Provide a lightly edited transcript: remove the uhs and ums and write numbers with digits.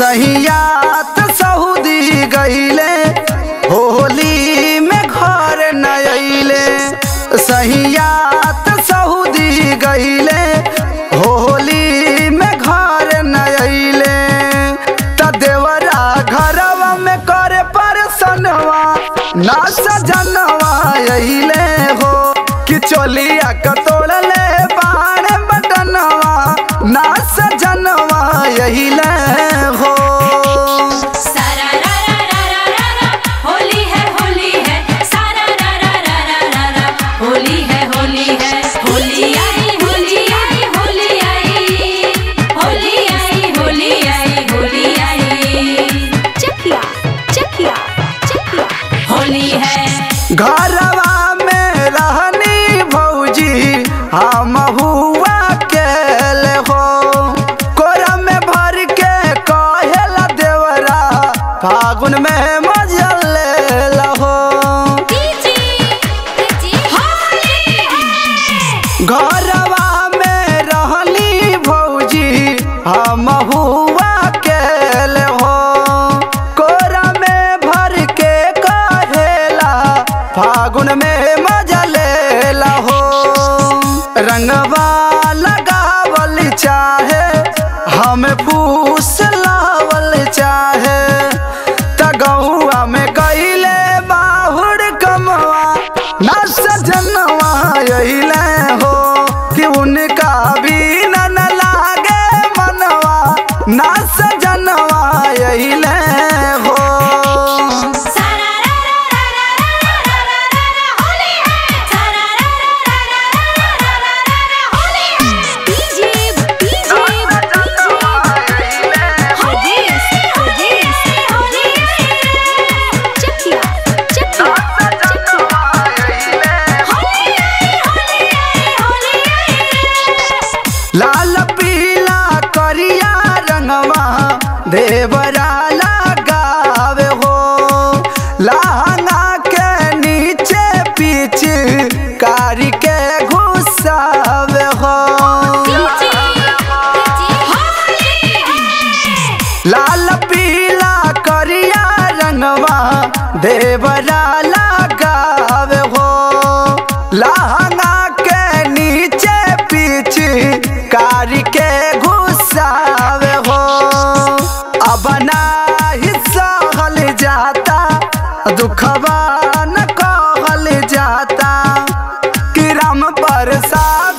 सहियात Saudi गईले होली में घर न अइले। सहियात सऊदी गईले होली में घर न अइले। त देवरा घरवा में करे परसनवा ना सजनवा अइले हो कि चोलिया कतोड़ले बाण बटनवा ना सजनवा अइले हो। होली है होली है सारा रा रा रा रा रा रा होली है होली है होली आई होली आई होली आई होली आई होली आई होली आई चकिया चकिया चकिया होली है। घरवा में रहनी भौजी हम हुआ केले हो कोरा में भर के कहेला देवरा फागुन में घरवा में रहनी भौजी हम हुआ केले हो कोरा में भर के कहेला फागुन में मजा लेला हो। रंगवा लगावल चाहे हमें फूस लावल चाहे तगहुआ में कैले बाहुर कमवा ना सजनवा अइले हो कि उनका भी न लागे मनवा ना सजनवा अइले हो। लाल पीला करिया रंगवा देवरा लगावे हो लहंगा के नीचे पीछ कारी के घुसावे हो। लाल पीला करिया रंगवा देवरा लगावे हो लहंगा के नीचे पीछ कारी के घुसावे हो। अब ना ही सहल जाता दुखवा न कहल जाता कि राम प्रसाद